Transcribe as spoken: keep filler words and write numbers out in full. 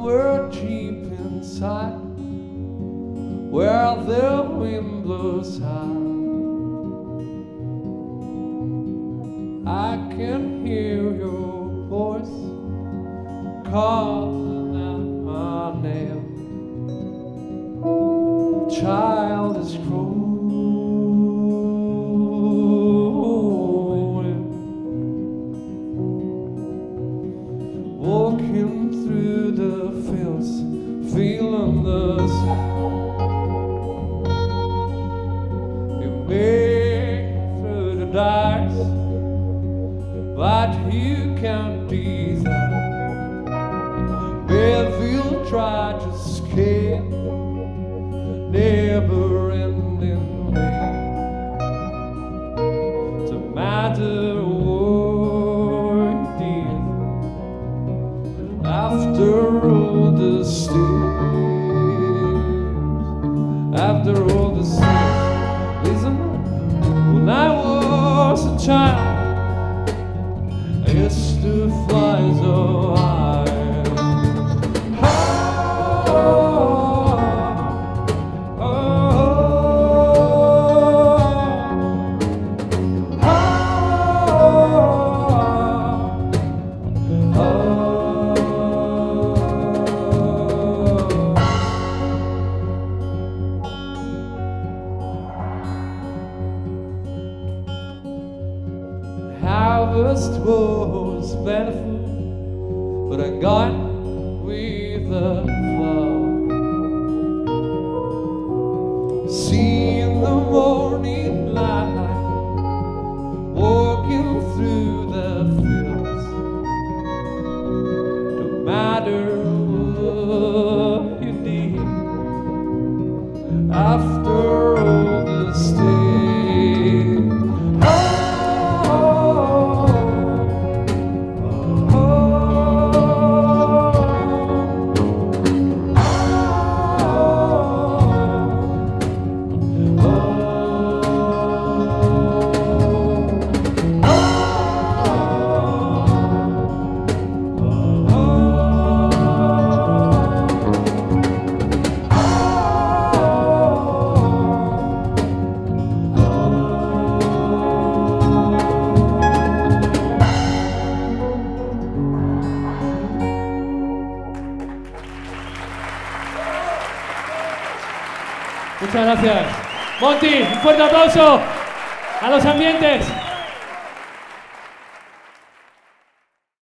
somewhere deep inside, where the wind blows high, I can hear your voice calling out my name. Child is growing, walking through the fields, feeling the sun. You make it through the dark, but you can't desire. We'll try to escape, never-ending rain. No matter what you did, after all the steps, after all the steps. Listen, when I was a child, I used to fly so high. Harvest was plentiful, but I'm gone with the flow. See in the morning light, walking through the fields. No matter what you did, after all the steps. Muchas gracias. Monty, un fuerte aplauso a los ambientes.